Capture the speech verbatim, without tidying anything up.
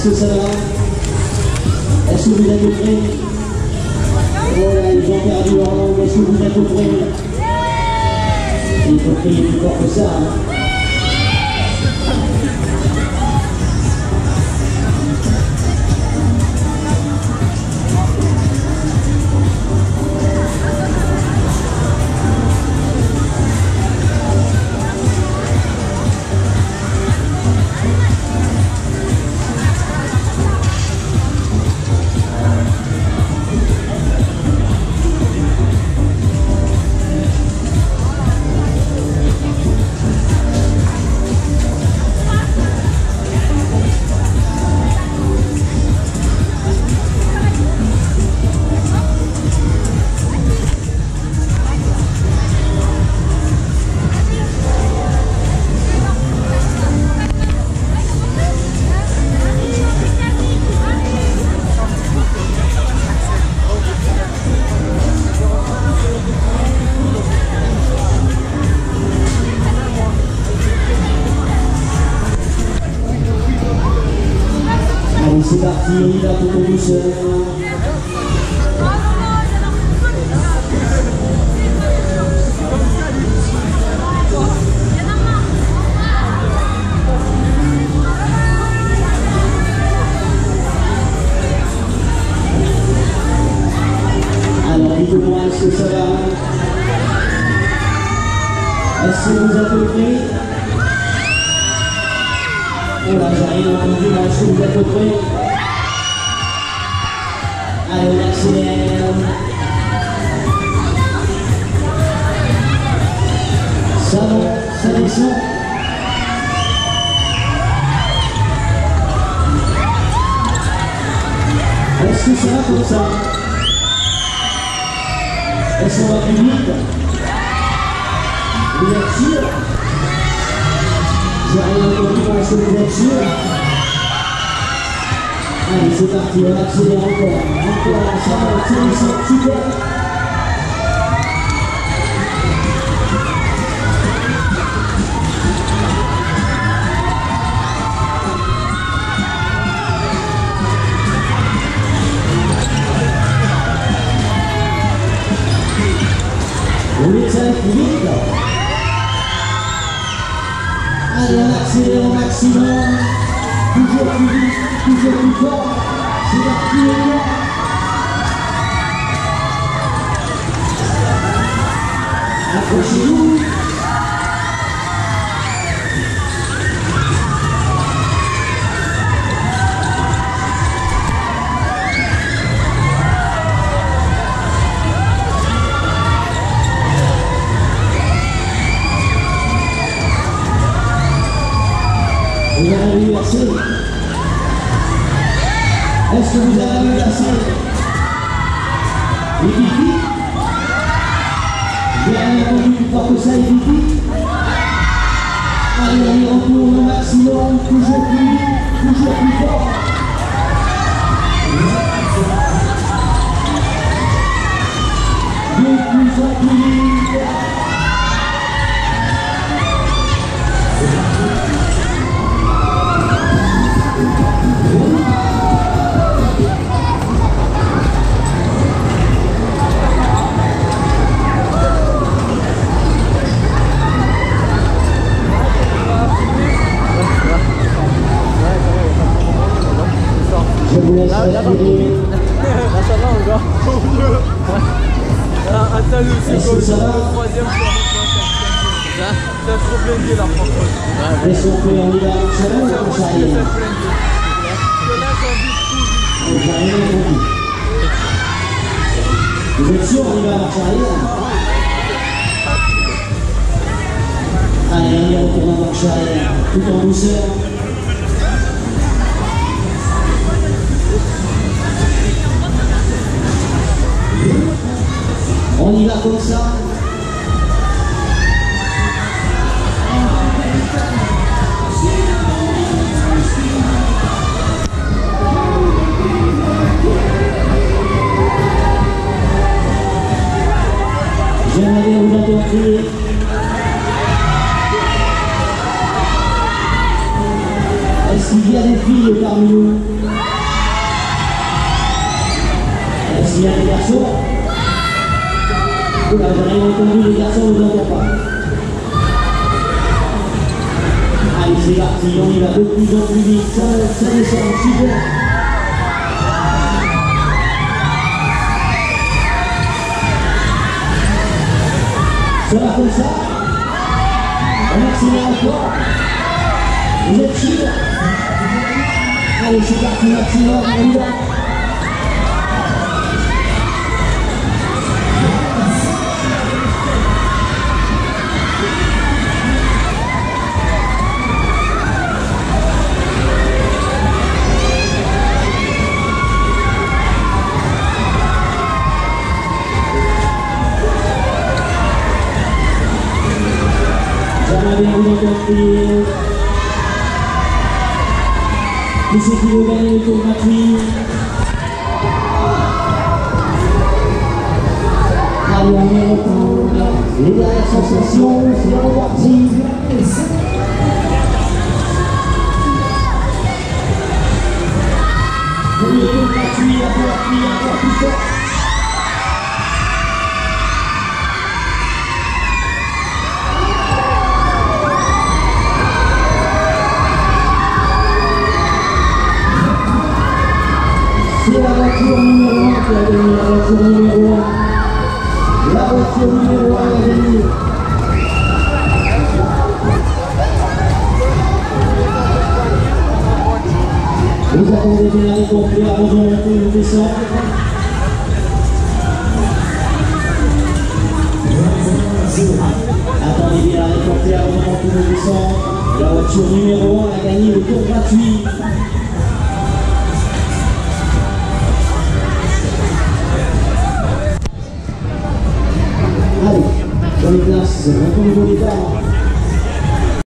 que ça va? Est-ce que vous êtes prêts? Oh là, ils ont perdu leur langue. Est-ce que vous êtes prêts? Il faut crier plus fort que ça. Hein. C'est parti, on y va tout en douceur. Alors dites-moi, est-ce que ça va? Est-ce que vous êtes prêts? Oh là, j'arrive à entendre, est-ce que vous êtes prêts? Allez, on accélère. Ça monte, ça descend. Est-ce que ça va comme ça? Est-ce qu'on va plus vite? Vous êtes sûr? J'arrive à entendre, est-ce que vous êtes sûr? Allez, c'est parti, on accélère encore. Encore, ça va, ça descend, super. Vous voulez que ça aille plus vite? Allez, on accélère au maximum. Toujours plus vite, toujours plus fort. C'est parti, on y va. Accrochez-vous. Vous avez vu assez? Est-ce que vous avez vu assez? Les pipi? J'ai rien entendu plus fort que ça, les pipi? Allez, on y retourne au maximum, toujours plus vite, toujours plus fort. De plus en plus vite. Je vous laisse là, là, respirer. Là, ça va encore. Un salut, c'est Est-ce que ça va? le troisième pour c'est trop blindé là, franchement. Est-ce qu'on peut en y va avec ça ou on s'arrête? On s'arrête, on dit. Vous êtes sûr on y va à marche arrière? Allez, on y retourne à marche arrière, tout en douceur. On y va comme ça. J'aimerais vous entendre crier. Est-ce qu'il y a des certaines filles parmi nous. Est-ce qu'il y a des garçons? Oula, j'ai rien entendu, les garçons, on ne vous entend pas. Allez, c'est parti, on y va de plus en plus vite, ça, ça descend, super. Ça va comme ça? On accélère encore. Vous êtes sûrs? Allez, c'est parti, maximum, on y va. J'aimerais bien vous entendre crier. Qui c'est qui veut gagner le tour gratuit? Allez, on y retourne. Les dernières sensations, c'est reparti. Premier tour gratuit, encore, encore plus fort. C'est la voiture numéro un qui a gagné, la voiture numéro un. La voiture numéro un a gagné. Vous attendez bien les pompiers avant de monter ou descendre. Attendez bien les pompiers avant de monter ou descendre. La voiture numéro un a gagné le tour gratuit. Allez, dans les places, c'est un nouveau départ.